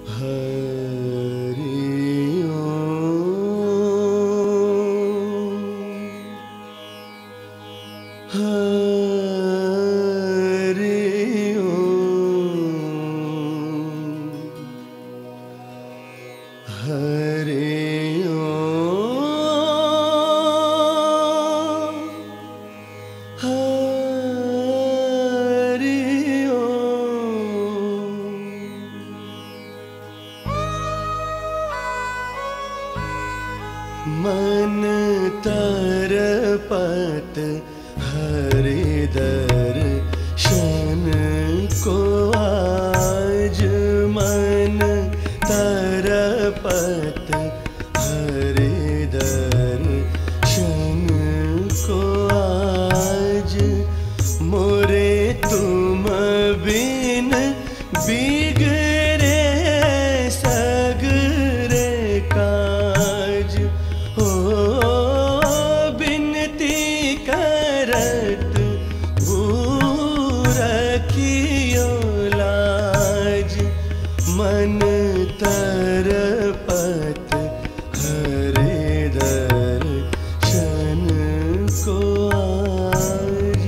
मन तरपत हरि दर्शन को आज, मन तरपत हरि दर्शन को आज, मोरे तुम बिन बिगड़े सगरे काज। हो बिनती करत रखियो लाज, मन तरपत हरि दर्शन को आज,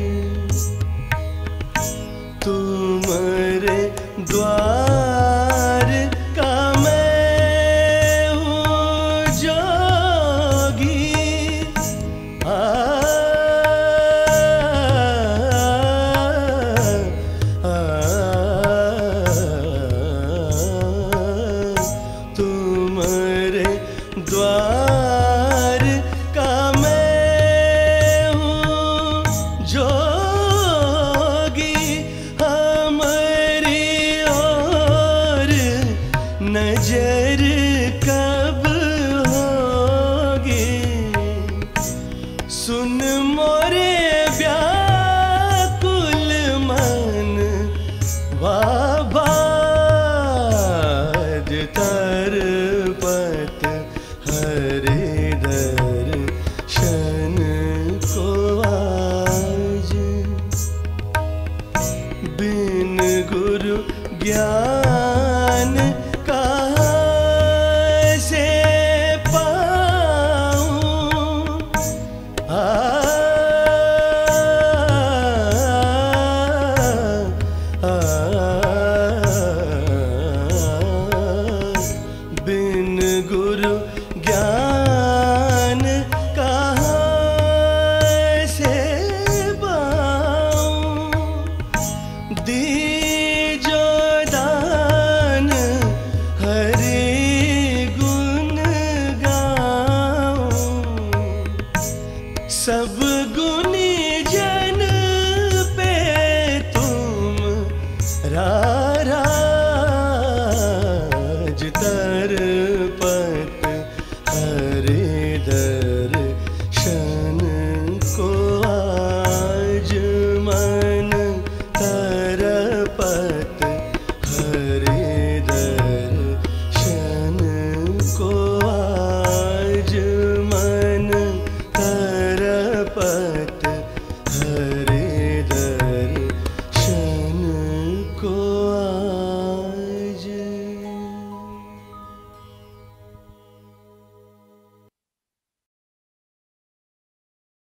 तुम्हारे द्वार का मैं हूँ जोगी। तुम्हारे द्वार का मैं हूँ जोगी, हमारी ओर नजर कब होगी। सुन मोरे व्याकुल मन वाबाद तरपत हरि दर्शन को आज, बिन गुरु ज्ञान कहाँ से पाऊं। बिन गुरु ज्ञान कहाँ से पाऊं। दीजो दान हरि गुण गाऊं, सब गुणी जन पे तुम रा